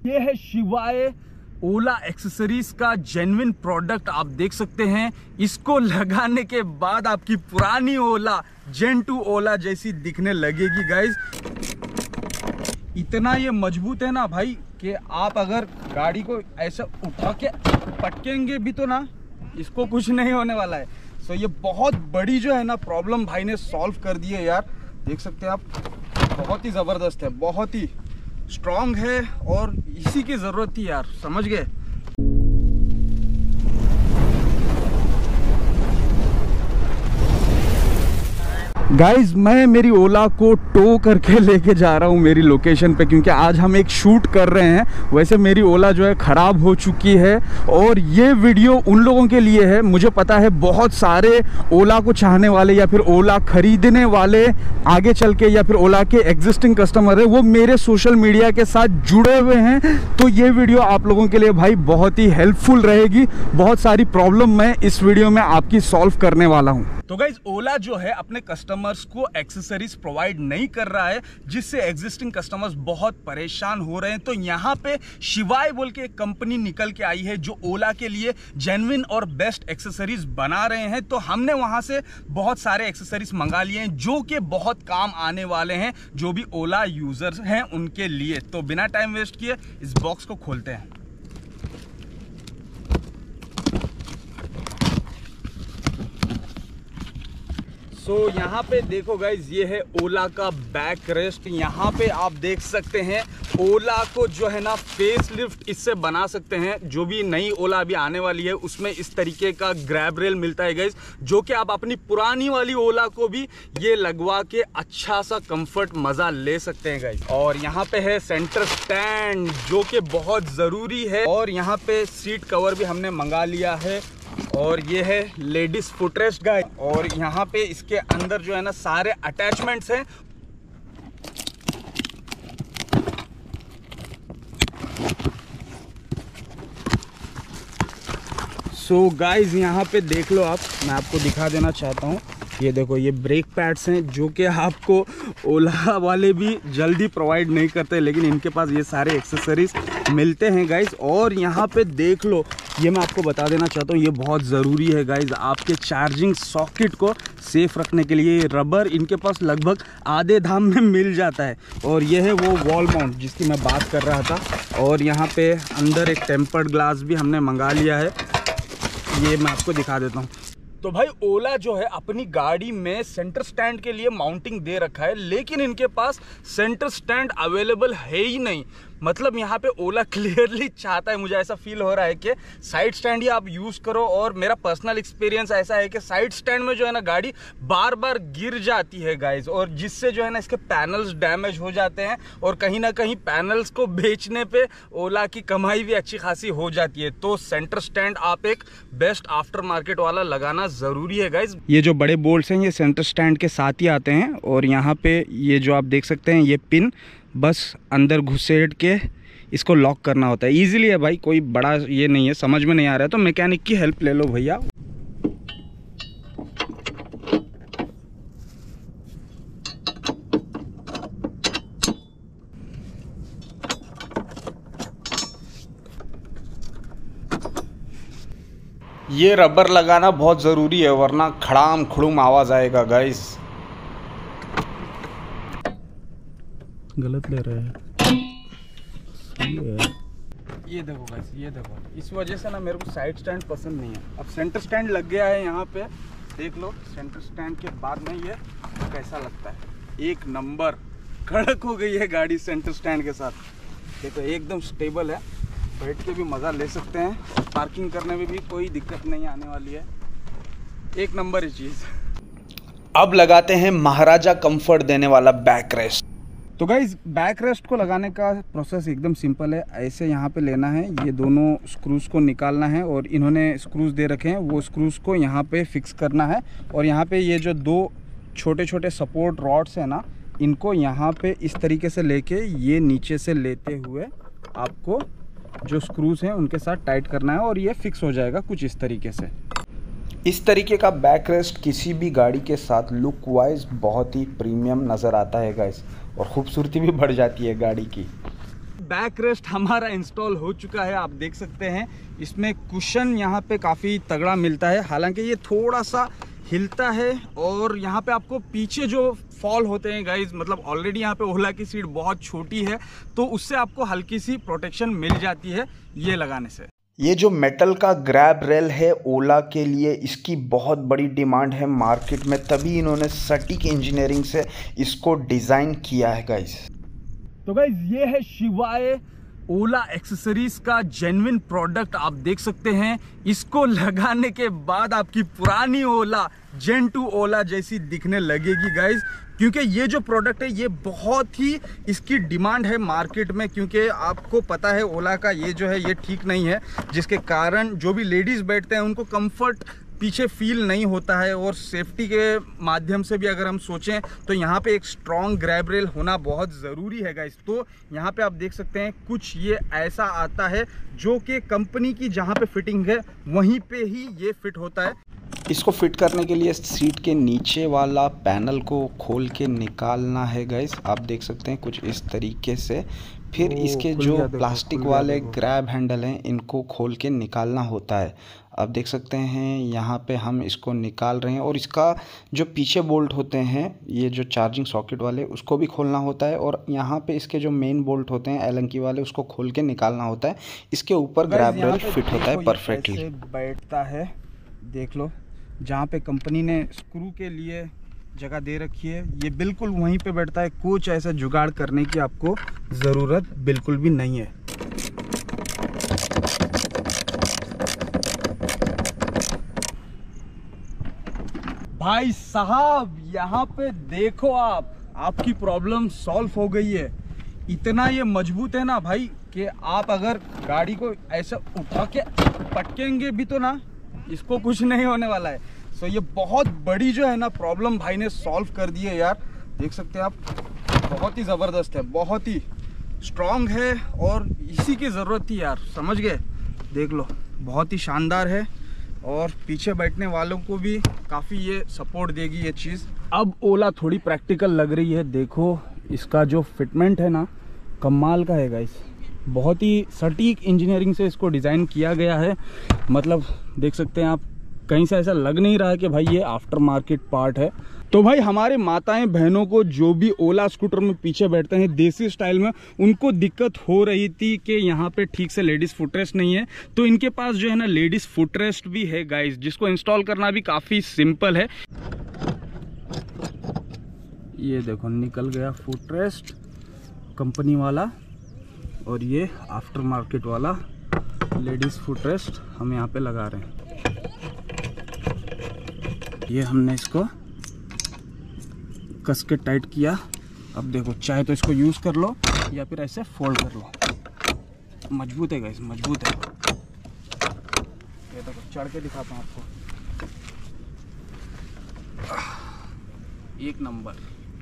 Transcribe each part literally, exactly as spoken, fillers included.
ये है शिवाय ओला एक्सेसरीज का जेन्युइन प्रोडक्ट। आप देख सकते हैं, इसको लगाने के बाद आपकी पुरानी ओला जेन टू ओला जैसी दिखने लगेगी गाइज। इतना ये मजबूत है ना भाई कि आप अगर गाड़ी को ऐसा उठा के पटकेंगे भी तो ना, इसको कुछ नहीं होने वाला है। सो ये बहुत बड़ी जो है ना प्रॉब्लम भाई ने सॉल्व कर दी है यार। देख सकते हैं आप, बहुत ही ज़बरदस्त है, बहुत ही स्ट्रॉन्ग है और इसी की ज़रूरत थी यार, समझ गए। गाइज मैं मेरी ओला को टो करके लेके जा रहा हूँ मेरी लोकेशन पे, क्योंकि आज हम एक शूट कर रहे हैं। वैसे मेरी ओला जो है ख़राब हो चुकी है और ये वीडियो उन लोगों के लिए है, मुझे पता है बहुत सारे ओला को चाहने वाले या फिर ओला ख़रीदने वाले आगे चल के या फिर ओला के एग्जिस्टिंग कस्टमर है, वो मेरे सोशल मीडिया के साथ जुड़े हुए हैं। तो ये वीडियो आप लोगों के लिए भाई बहुत ही हेल्पफुल रहेगी। बहुत सारी प्रॉब्लम मैं इस वीडियो में आपकी सॉल्व करने वाला हूँ। तो गाइज ओला जो है अपने कस्टमर्स को एक्सेसरीज प्रोवाइड नहीं कर रहा है, जिससे एग्जिस्टिंग कस्टमर्स बहुत परेशान हो रहे हैं। तो यहाँ पे शिवाय बोल के एक कंपनी निकल के आई है जो ओला के लिए जेन्युइन और बेस्ट एक्सेसरीज बना रहे हैं। तो हमने वहां से बहुत सारे एक्सेसरीज मंगा लिए हैं जो कि बहुत काम आने वाले हैं जो भी ओला यूजर्स हैं उनके लिए। तो बिना टाइम वेस्ट किए इस बॉक्स को खोलते हैं। सो so, यहाँ पे देखो गाइज, ये है ओला का बैक रेस्ट। यहाँ पे आप देख सकते हैं ओला को जो है ना फेस लिफ्ट इससे बना सकते हैं। जो भी नई ओला अभी आने वाली है उसमें इस तरीके का ग्रैब रेल मिलता है गाइज, जो कि आप अपनी पुरानी वाली ओला को भी ये लगवा के अच्छा सा कंफर्ट मजा ले सकते हैं गाइज। और यहाँ पे है सेंटर स्टैंड जो कि बहुत ज़रूरी है। और यहाँ पे सीट कवर भी हमने मंगा लिया है। और ये है लेडीज फुटरेस्ट गाइज। और यहाँ पे इसके अंदर जो है ना सारे अटैचमेंट्स हैं। सो गाइज यहाँ पे देख लो आप, मैं आपको दिखा देना चाहता हूँ। ये देखो, ये ब्रेक पैड्स हैं जो कि आपको ओला वाले भी जल्दी प्रोवाइड नहीं करते, लेकिन इनके पास ये सारे एक्सेसरीज मिलते हैं गाइज। और यहाँ पे देख लो, ये मैं आपको बता देना चाहता हूँ, ये बहुत ज़रूरी है गाइज आपके चार्जिंग सॉकेट को सेफ रखने के लिए। रबर इनके पास लगभग आधे दाम में मिल जाता है। और ये है वो वॉल माउंट जिसकी मैं बात कर रहा था। और यहाँ पे अंदर एक टेम्पर्ड ग्लास भी हमने मंगा लिया है, ये मैं आपको दिखा देता हूँ। तो भाई ओला जो है अपनी गाड़ी में सेंटर स्टैंड के लिए माउंटिंग दे रखा है, लेकिन इनके पास सेंटर स्टैंड अवेलेबल है ही नहीं। मतलब यहाँ पे ओला क्लियरली चाहता है, मुझे ऐसा फील हो रहा है कि साइड स्टैंड ही आप यूज़ करो। और मेरा पर्सनल एक्सपीरियंस ऐसा है कि साइड स्टैंड में जो है ना गाड़ी बार बार गिर जाती है गाइज, और जिससे जो है ना इसके पैनल्स डैमेज हो जाते हैं। और कहीं ना कहीं पैनल्स को बेचने पे ओला की कमाई भी अच्छी खासी हो जाती है। तो सेंटर स्टैंड आप एक बेस्ट आफ्टर मार्केट वाला लगाना ज़रूरी है गाइज। ये जो बड़े बोल्ट्स हैं ये सेंटर स्टैंड के साथ ही आते हैं। और यहाँ पे ये जो आप देख सकते हैं ये पिन बस अंदर घुसेड़ के इसको लॉक करना होता है। इजीली है भाई, कोई बड़ा ये नहीं है। समझ में नहीं आ रहा है तो मैकेनिक की हेल्प ले लो भैया। ये रबर लगाना बहुत ज़रूरी है वरना खड़ाम खुड़ूम आवाज़ आएगा गाइस। गलत ले रहे हैं ये ये देखो गाइस, ये देखो, इस वजह से ना मेरे को साइड स्टैंड पसंद नहीं है। अब सेंटर स्टैंड लग गया है यहाँ पे, देख लो। सेंटर स्टैंड के बाद में ये कैसा लगता है, एक नंबर कड़क हो गई है गाड़ी सेंटर स्टैंड के साथ। देखो एकदम स्टेबल है, बैठ के भी मज़ा ले सकते हैं और पार्किंग करने में भी कोई दिक्कत नहीं आने वाली है। एक नंबर ही चीज़। अब लगाते हैं महाराजा कंफर्ट देने वाला बैक रेस्ट। तो गाइज बैक रेस्ट को लगाने का प्रोसेस एकदम सिंपल है। ऐसे यहाँ पे लेना है, ये दोनों स्क्रूज़ को निकालना है और इन्होंने स्क्रूज़ दे रखे हैं, वो स्क्रूज़ को यहाँ पे फिक्स करना है। और यहाँ पे ये जो दो छोटे छोटे सपोर्ट रॉड्स हैं ना, इनको यहाँ पे इस तरीके से लेके ये नीचे से लेते हुए आपको जो स्क्रूज़ हैं उनके साथ टाइट करना है और ये फिक्स हो जाएगा कुछ इस तरीके से। इस तरीके का बैक रेस्ट किसी भी गाड़ी के साथ लुक वाइज बहुत ही प्रीमियम नज़र आता है गाइस, और ख़ूबसूरती भी बढ़ जाती है गाड़ी की। बैक रेस्ट हमारा इंस्टॉल हो चुका है। आप देख सकते हैं इसमें कुशन यहाँ पे काफ़ी तगड़ा मिलता है, हालांकि ये थोड़ा सा हिलता है। और यहाँ पे आपको पीछे जो फॉल होते हैं गाइज, मतलब ऑलरेडी यहाँ पे ओला की सीट बहुत छोटी है तो उससे आपको हल्की सी प्रोटेक्शन मिल जाती है ये लगाने से। ये जो मेटल का ग्रैब रेल है ओला के लिए, इसकी बहुत बड़ी डिमांड है मार्केट में, तभी इन्होंने सटीक इंजीनियरिंग से इसको डिज़ाइन किया है गाइस। तो गाइज ये है शिवाय ओला एक्सेसरीज का जेन्युइन प्रोडक्ट। आप देख सकते हैं इसको लगाने के बाद आपकी पुरानी ओला जेन टू ओला जैसी दिखने लगेगी गाइज, क्योंकि ये जो प्रोडक्ट है ये बहुत ही इसकी डिमांड है मार्केट में। क्योंकि आपको पता है ओला का ये जो है ये ठीक नहीं है, जिसके कारण जो भी लेडीज़ बैठते हैं उनको कंफर्ट पीछे फील नहीं होता है। और सेफ्टी के माध्यम से भी अगर हम सोचें तो यहाँ पे एक स्ट्रॉन्ग ग्रैब रेल होना बहुत ज़रूरी है गाइस। तो यहाँ पे आप देख सकते हैं कुछ ये ऐसा आता है जो कि कंपनी की जहाँ पे फिटिंग है वहीं पे ही ये फिट होता है। इसको फिट करने के लिए सीट के नीचे वाला पैनल को खोल के निकालना है गाइस। आप देख सकते हैं कुछ इस तरीके से। फिर इसके जो प्लास्टिक वाले ग्रैब हैंडल हैं इनको खोल के निकालना होता है। आप देख सकते हैं यहाँ पे हम इसको निकाल रहे हैं। और इसका जो पीछे बोल्ट होते हैं ये जो चार्जिंग सॉकेट वाले, उसको भी खोलना होता है। और यहाँ पे इसके जो मेन बोल्ट होते हैं एलंकी वाले, उसको खोल के निकालना होता है। इसके ऊपर ग्रैब रेल फिट होता है परफेक्टली। बैठता है देख लो, जहाँ पे कंपनी ने स्क्रू के लिए जगह दे रखी है ये बिल्कुल वहीं पे बैठता है। कुछ ऐसा जुगाड़ करने की आपको ज़रूरत बिल्कुल भी नहीं है। भाई साहब यहाँ पे देखो आप, आपकी प्रॉब्लम सॉल्व हो गई है। इतना ये मजबूत है ना भाई कि आप अगर गाड़ी को ऐसा उठा के पटकेंगे भी तो ना इसको कुछ नहीं होने वाला है। सो ये बहुत बड़ी जो है ना प्रॉब्लम भाई ने सॉल्व कर दी है यार। देख सकते हैं आप, बहुत ही ज़बरदस्त है, बहुत ही स्ट्रॉन्ग है और इसी की ज़रूरत थी यार, समझ गए। देख लो बहुत ही शानदार है और पीछे बैठने वालों को भी काफ़ी ये सपोर्ट देगी ये चीज़। अब ओला थोड़ी प्रैक्टिकल लग रही है। देखो इसका जो फिटमेंट है ना कमाल का है गाइस, बहुत ही सटीक इंजीनियरिंग से इसको डिज़ाइन किया गया है। मतलब देख सकते हैं आप, कहीं से ऐसा लग नहीं रहा है कि भाई ये आफ्टर मार्केट पार्ट है। तो भाई हमारे माताएं बहनों को जो भी ओला स्कूटर में पीछे बैठते हैं देसी स्टाइल में, उनको दिक्कत हो रही थी कि यहाँ पे ठीक से लेडीज़ फुटरेस्ट नहीं है, तो इनके पास जो है ना लेडीज़ फुटरेस्ट भी है गाइस, जिसको इंस्टॉल करना भी काफ़ी सिंपल है। ये देखो निकल गया फुटरेस्ट कंपनी वाला, और ये आफ्टर मार्केट वाला लेडीज़ फुटरेस्ट हम यहाँ पे लगा रहे हैं। ये हमने इसको कस के टाइट किया। अब देखो चाहे तो इसको यूज़ कर लो या फिर ऐसे फोल्ड कर लो। मजबूत है गाइस, मजबूत है। ये देखो चढ़ के दिखाता हूँ आपको, एक नंबर।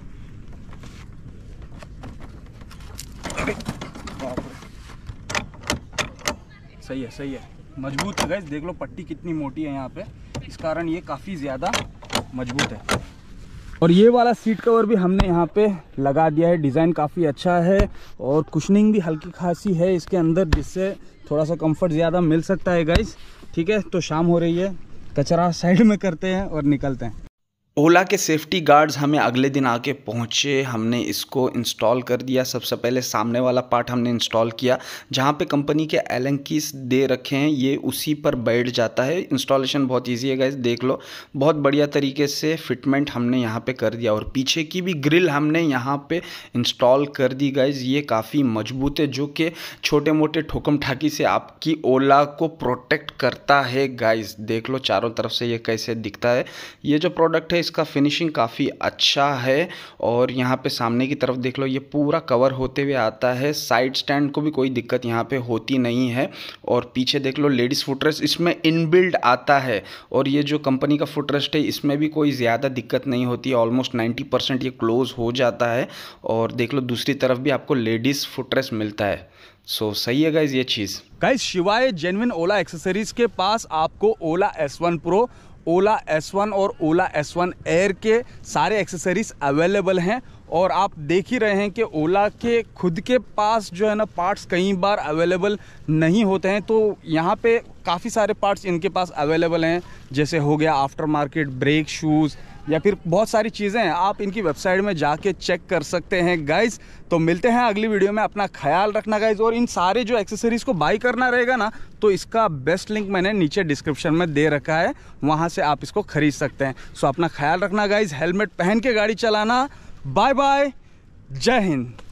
सही है, सही है, मजबूत है गाइस। देख लो पट्टी कितनी मोटी है यहाँ पे, इस कारण ये काफ़ी ज़्यादा मजबूत है। और ये वाला सीट कवर भी हमने यहाँ पे लगा दिया है। डिज़ाइन काफ़ी अच्छा है और कुशनिंग भी हल्की खासी है इसके अंदर, जिससे थोड़ा सा कंफर्ट ज़्यादा मिल सकता है गाइस। ठीक है, तो शाम हो रही है, कचरा साइड में करते हैं और निकलते हैं। ओला के सेफ्टी गार्ड्स हमें अगले दिन आके पहुँचे। हमने इसको इंस्टॉल कर दिया। सबसे पहले सामने वाला पार्ट हमने इंस्टॉल किया, जहाँ पे कंपनी के एलन कीज दे रखे हैं ये उसी पर बैठ जाता है। इंस्टॉलेशन बहुत इजी है गाइस, देख लो बहुत बढ़िया तरीके से फिटमेंट हमने यहाँ पे कर दिया। और पीछे की भी ग्रिल हमने यहाँ पे इंस्टॉल कर दी गाइस। ये काफ़ी मजबूत है, जो कि छोटे मोटे ठोकम ठाकी से आपकी ओला को प्रोटेक्ट करता है गाइस। देख लो चारों तरफ से ये कैसे दिखता है। ये जो प्रोडक्ट है इसका फिनिशिंग काफ़ी अच्छा है। और यहाँ पे सामने की तरफ देख लो, ये पूरा कवर होते हुए आता है। साइड स्टैंड को भी कोई दिक्कत यहाँ पे होती नहीं है। और पीछे देख लो लेडीज़ फुटरेस्ट इसमें इनबिल्ड आता है। और ये जो कंपनी का फुटरेस्ट है इसमें भी कोई ज़्यादा दिक्कत नहीं होती है, ऑलमोस्ट नाइन्टी परसेंट ये क्लोज हो जाता है। और देख लो दूसरी तरफ भी आपको लेडीज़ फुटरेस्ट मिलता है। सो so, सही है गाइज ये चीज़। Guys Shivay genuine Ola accessories के पास आपको Ola S one pro, Ola S one और ओला एस वन एयर के सारे एक्सेसरीज अवेलेबल हैं। और आप देख ही रहे हैं कि ओला के खुद के पास जो है ना पार्ट्स कई बार अवेलेबल नहीं होते हैं, तो यहाँ पे काफ़ी सारे पार्ट्स इनके पास अवेलेबल हैं, जैसे हो गया आफ्टर मार्केट ब्रेक शूज़ या फिर बहुत सारी चीज़ें हैं। आप इनकी वेबसाइट में जाके चेक कर सकते हैं गाइज़। तो मिलते हैं अगली वीडियो में, अपना ख्याल रखना गाइज़। और इन सारे जो एक्सेसरीज़ को बाई करना रहेगा ना, तो इसका बेस्ट लिंक मैंने नीचे डिस्क्रिप्शन में दे रखा है, वहाँ से आप इसको खरीद सकते हैं। सो अपना ख्याल रखना गाइज़, हेलमेट पहन के गाड़ी चलाना। बाय बाय, जय हिंद।